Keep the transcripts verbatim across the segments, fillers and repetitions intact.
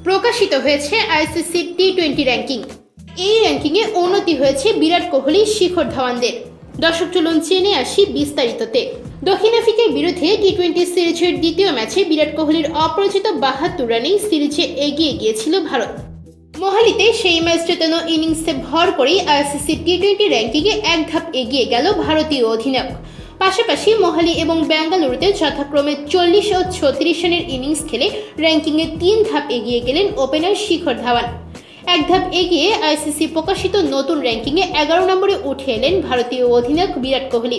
প্রকাশিত হয়েছে ICC T twenty ranking. এই র্যাঙ্কিংয়ে উন্নতি হয়েছে বিরাট কোহলি, শিখর ধাওয়ানদের। দর্শক চলুন জেনে আসি বিস্তারিততে। দক্ষিণ আফ্রিকার বিরুদ্ধে টি টোয়েন্টি সিরিজের দ্বিতীয় ম্যাচে বিরাট কোহলির অপরাজিত বাহাত্তর রানেই সিরিজে এগিয়ে গিয়েছিল ভারত। মোহালিতে সেই ম্যাচ জেতানো ইনিংসে ভর করেই আইসিসি টি টোয়েন্টি র্যাঙ্কিংয়ে এক ধাপ এগিয়ে গেল ভারতীয় অধিনায়ক। পাশাপাশি মোহালি এবং বেঙ্গালুরুতে যথাক্রমে চল্লিশ ও ছত্রিশ রানের ইনিংস খেলে র্যাঙ্কিংয়ে তিন ধাপ এগিয়ে গেলেন ওপেনার শিখর ধাওয়ান। এক ধাপ এগিয়ে আইসিসি প্রকাশিত নতুন র্যাঙ্কিংয়ে এগারো নম্বরে উঠে এলেন ভারতীয় অধিনায়ক বিরাট কোহলি।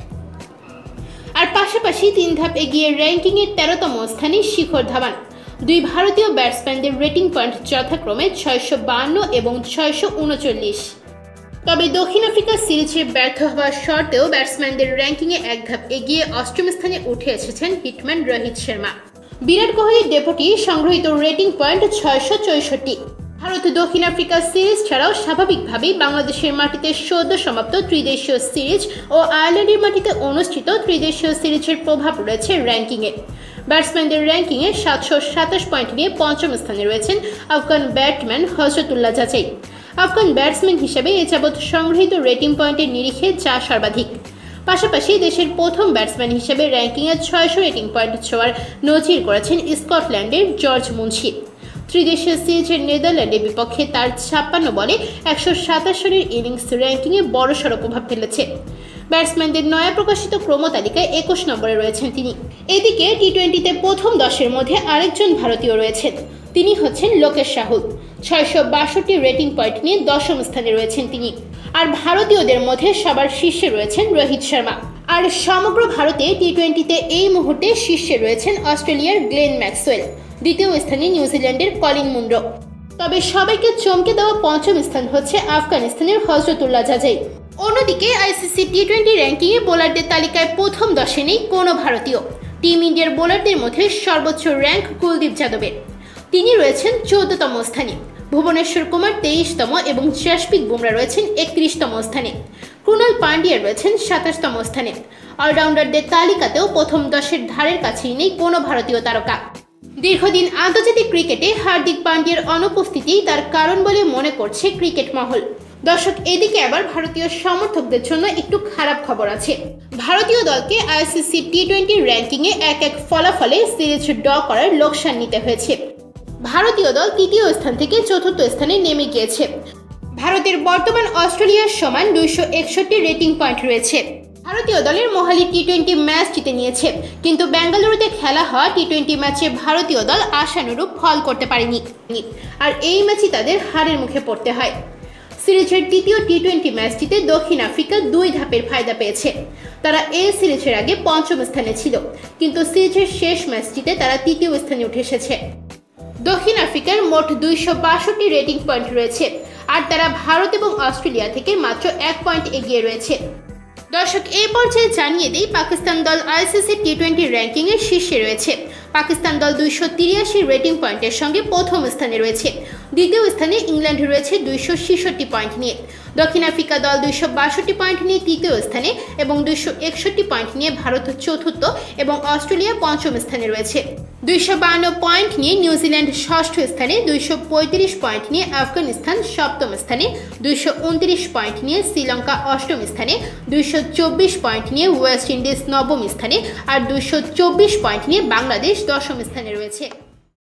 আর পাশাপাশি তিন ধাপ এগিয়ে র্যাঙ্কিংয়ের তেরোতম স্থানে শিখর ধাওয়ান। দুই ভারতীয় ব্যাটসম্যানদের রেটিং পয়েন্ট যথাক্রমে ছয়শো বান্ন এবং ছয়শো উনচল্লিশ। তবে দক্ষিণ আফ্রিকা সিরিজে ব্যর্থ হওয়ার সত্ত্বেও ব্যাটসম্যানদের র্যাঙ্কিংয়ে এক ধাপ এগিয়ে অষ্টম স্থানে উঠে এসেছেন হিটম্যান রোহিত শর্মা। বিরাট কোহলির ডেপুটি সংগ্রহিত রেটিং পয়েন্ট ছয়শো চৌষট্টি। ভারত দক্ষিণ আফ্রিকা সিরিজ ছাড়াও স্বাভাবিকভাবেই বাংলাদেশের মাটিতে সদ্য সমাপ্ত ত্রিদেশীয় সিরিজ ও আয়ারল্যান্ডের মাটিতে অনুষ্ঠিত ত্রিদেশীয় সিরিজের প্রভাব রয়েছে র্যাঙ্কিংয়ে। ব্যাটসম্যানদের র্যাঙ্কিংয়ে সাতশো সাতাশ পয়েন্ট নিয়ে পঞ্চম স্থানে রয়েছেন Afghan batsman Hazratullah Zazai. Afghan batsman হিসেবে এ যাবৎ সংগৃহীত রেটিং পয়েন্টের নিরিখে যা সর্বাধিক। পাশাপাশি দেশের প্রথম ব্যাটসম্যান হিসেবে র্যাঙ্কিংয়ে ছয়শো রেটিং পয়েন্ট ছোঁয়ার নজির করেছেন স্কটল্যান্ডের জর্জ মুন্সি। ত্রিদেশীয় সিরিজের নেদারল্যান্ডের বিপক্ষে তার ছাপ্পান্ন বলে একশো সাতাশ রানের ইনিংস র্যাঙ্কিংয়ে বড়সড় প্রভাব ফেলেছে। ব্যাটসম্যানদের নয়া প্রকাশিত ক্রম তালিকায় একুশ নম্বরে রয়েছেন তিনি। এদিকে টি টোয়েন্টিতে প্রথম দশের মধ্যে আরেকজন ভারতীয় রয়েছেন, তিনি হচ্ছেন লোকেশ রাহুল। ছয়শো বাষট্টি রেটিং পয়েন্ট নিয়ে দশম স্থানে রয়েছেন তিনি। আর ভারতীয়দের মধ্যে সবার শীর্ষে রয়েছেন রোহিত শর্মা। আর সমগ্র ভারতে টি টোয়েন্টিতে এই মুহূর্তে শীর্ষে রয়েছেন অস্ট্রেলিয়ার গ্লেন ম্যাক্সওয়েল, দ্বিতীয় স্থানে নিউজিল্যান্ডের কলিন মুনরো। তবে সবাইকে চমকে দেওয়া পঞ্চম স্থান হচ্ছে আফগানিস্তানের হজরতুল্লাহ জাজাই। অন্যদিকে আইসিসি টি টোয়েন্টি র্যাঙ্কিংয়ে বোলারদের তালিকায় প্রথম দশে নেই কোনো ভারতীয়। টিম ইন্ডিয়ার বোলারদের মধ্যে সর্বোচ্চ র্যাঙ্ক কুলদীপ যাদবের, তিনি রয়েছেন চৌদ্দতম স্থানে। ভুবনেশ্বর কুমার তেইশতম এবং জাসপ্রীত বুমরা রয়েছেন একত্রিশতম স্থানে। ক্রুনাল পান্ডিয়া রয়েছেন সাতাশতম স্থানে। অলরাউন্ডারদের তালিকাতেও প্রথম দশের ধারের কাছেই নেই কোনো ভারতীয় তারকা। দীর্ঘদিন আন্তর্জাতিক ক্রিকেটে হার্দিক পান্ডিয়ার অনুপস্থিতি তার কারণ বলে মনে করছে ক্রিকেট মহল। দর্শক, এদিকে আবার ভারতীয় সমর্থকদের জন্য একটু খারাপ খবর আছে। ভারতীয় দলকে আইসিসি টি টোয়েন্টি র্যাঙ্কিংয়ে এক এক ফলাফলে সিরিজ ড্র করার লোকসান নিতে হয়েছে। ভারতীয় দল তৃতীয় স্থান থেকে চতুর্থ স্থানে নেমে গিয়েছে। ভারতের বর্তমান অস্ট্রেলিয়ার সমান দুইশো একষট্টি রেটিং পয়েন্ট রয়েছে। ভারতীয় দলের মোহালি টি টোয়েন্টি ম্যাচ জিতে নিয়েছে, কিন্তু বেঙ্গালুরুতে খেলা হওয়া টি টোয়েন্টি ম্যাচে ভারতীয় দল আশানুরূপ ফল করতে পারেনি। আর এই ম্যাচই তাদের হারের মুখে পড়তে হয়। সিরিজের তৃতীয় টি টোয়েন্টি ম্যাচটিতে দক্ষিণ আফ্রিকা দুই ধাপের ফায়দা পেয়েছে। তারা এই সিরিজের আগে পঞ্চম স্থানে ছিল, কিন্তু সিরিজের শেষ ম্যাচটিতে তারা তৃতীয় স্থানে উঠে এসেছে। দক্ষিণ আফ্রিকার মোট দুইশো বাষট্টি রেটিং পয়েন্ট রয়েছে, আর তারা ভারত এবং অস্ট্রেলিয়া থেকে মাত্র এক পয়েন্ট এগিয়ে রয়েছে। দর্শক, এই পর্যায়ে জানিয়ে দিই পাকিস্তান দল আইসিসি টি টোয়েন্টি র্যাঙ্কিংয়ের শীর্ষে রয়েছে। পাকিস্তান দল দুইশো তিরাশি রেটিং পয়েন্টের সঙ্গে প্রথম স্থানে রয়েছে। দ্বিতীয় স্থানে ইংল্যান্ড রয়েছে দুইশো ছেষট্টি পয়েন্ট নিয়ে। দক্ষিণ আফ্রিকা দল দুইশো বাষট্টি পয়েন্ট নিয়ে তৃতীয় স্থানে এবং দুইশো একষট্টি পয়েন্ট নিয়ে ভারত চতুর্থ এবং অস্ট্রেলিয়া পঞ্চম স্থানে রয়েছে। দুইশো বান্ন পয়েন্ট নিয়ে নিউজিল্যান্ড ষষ্ঠ স্থানে। দুইশো পঁয়ত্রিশ পয়েন্ট নিয়ে আফগানিস্তান সপ্তম স্থানে। দুইশো উনত্রিশ পয়েন্ট নিয়ে শ্রীলঙ্কা অষ্টম স্থানে। দুইশো চব্বিশ পয়েন্ট নিয়ে ওয়েস্ট ইন্ডিজ নবম স্থানে। আর দুইশো চব্বিশ পয়েন্ট নিয়ে বাংলাদেশ দশম স্থানে রয়েছে।